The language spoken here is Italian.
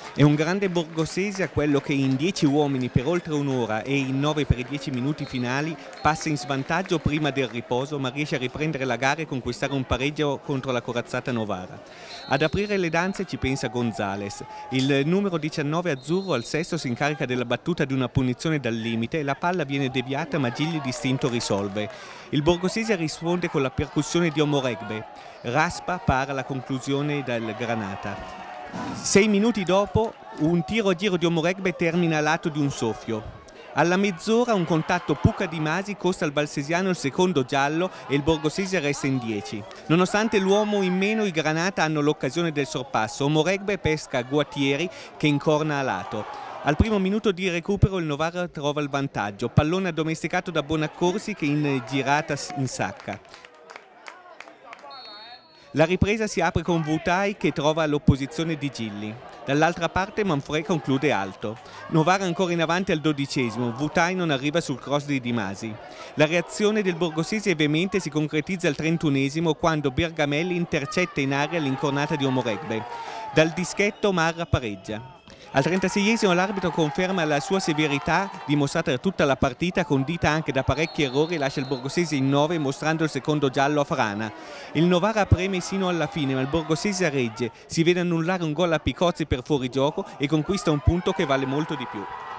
È un grande borgosesia quello che in 10 uomini per oltre un'ora e in 9 per i 10 minuti finali passa in svantaggio prima del riposo, ma riesce a riprendere la gara e conquistare un pareggio contro la corazzata Novara. Ad aprire le danze ci pensa Gonzales. Il numero 19 azzurro al sesto si incarica della battuta di una punizione dal limite e la palla viene deviata, ma Gigli distinto risolve. Il borgosesia risponde con la percussione di Omoregbe. Raspa para la conclusione del Granata. 6 minuti dopo un tiro a giro di Omoregbe termina a lato di un soffio. Alla mezz'ora un contatto Pucca Di Masi costa al valsesiano il secondo giallo e il borgosesia resta in 10. Nonostante l'uomo in meno, i Granata hanno l'occasione del sorpasso. Omoregbe pesca Guattieri che incorna a lato. Al primo minuto di recupero il Novara trova il vantaggio, pallone addomesticato da Bonaccorsi che in girata insacca. La ripresa si apre con Vutai che trova l'opposizione di Gilli. Dall'altra parte Manfrè conclude alto. Novara ancora in avanti al 12°, Vutai non arriva sul cross di Di Masi. La reazione del borgosese è veemente e si concretizza al 31° quando Bergamelli intercetta in aria l'incornata di Omoregbe. Dal dischetto Marra pareggia. Al 36° l'arbitro conferma la sua severità dimostrata da tutta la partita, condita anche da parecchi errori, e lascia il borgosese in 9 mostrando il secondo giallo a Frana. Il Novara preme sino alla fine ma il borgosese regge, si vede annullare un gol a Picozzi per fuorigioco e conquista un punto che vale molto di più.